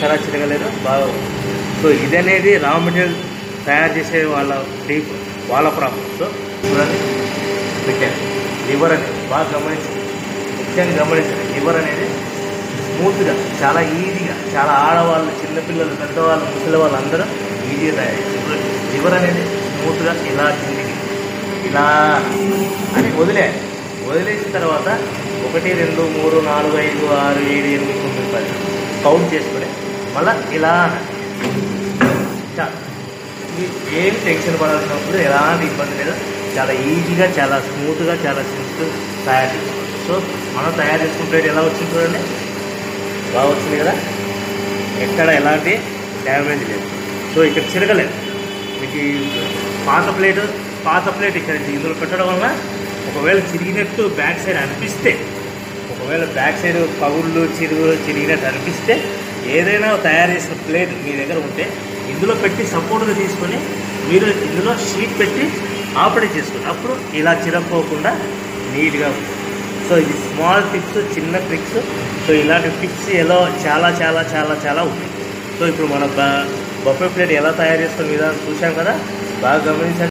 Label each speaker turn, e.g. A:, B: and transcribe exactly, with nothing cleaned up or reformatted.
A: ఎక్కడా చిరగలేదు, బాగా. సో ఇది అనేది రా మెటీరియల్ తయారు చేసే వాళ్ళ డీప్ వాళ్ళ ప్రాబ్లమ్. సో చూడండి పెట్టాను లివర్ అనేది బాగా గమనించండి, ముఖ్యంగా గమనించండి. లివర్ అనేది స్మూత్గా చాలా ఈజీగా, చాలా ఆడవాళ్ళు, చిన్నపిల్లలు, పెద్దవాళ్ళు, ముసలి వాళ్ళు అందరూ ఈజీగా తయారు చేస్తారు. లివర్ అనేది స్మూత్గా ఇలా కిందికి ఇలా అని వదిలేయాలి. వదిలేసిన తర్వాత ఒకటి రెండు మూడు నాలుగు ఐదు ఆరు ఏడు ఎనిమిది తొమ్మిది పది కౌంట్ చేసుకుని మళ్ళీ ఇలా చాలు. ఏమి టెన్షన్ పడాల్సినప్పుడు ఎలాంటి ఇబ్బంది లేదు, చాలా ఈజీగా, చాలా స్మూత్గా, చాలా సింపుల్ తయారు చేసుకోవాలి. సో మనం తయారు చేసుకున్న ప్లేట్ ఎలా వచ్చింది చూడండి, బాగా వచ్చింది కదా, ఎక్కడ ఎలాంటి డ్యామేజ్ లేదు. సో ఇక్కడ చిరగలేదు. మీకు పాత ప్లేట్ పాత ప్లేట్ ఇక్కడ ఇందులో పెట్టడం వల్ల ఒకవేళ చిరిగినట్టు బ్యాక్ సైడ్ అనిపిస్తే, ఒకవేళ బ్యాక్ సైడ్ పగుళ్ళు చిరుగు చిరిగినట్టు అనిపిస్తే, ఏదైనా తయారు చేసిన ప్లేట్ మీ దగ్గర ఉంటే ఇందులో పెట్టి సపోర్ట్గా తీసుకొని మీరు ఇందులో షీట్ పెట్టి ఆపరేట్ చేసుకోండి. అప్పుడు ఇలా చిరగపోకుండా నీట్గా ఉంటుంది. సో ఇది స్మాల్ టిప్స్, చిన్న ట్రిక్స్. సో ఇలాంటి టిప్స్ ఎలా చాలా చాలా చాలా చాలా ఉన్నాయి. సో ఇప్పుడు మన బఫే ప్లేట్ ఎలా తయారు చేస్తాం విధానం చూసాం కదా, బాగా గమనించండి.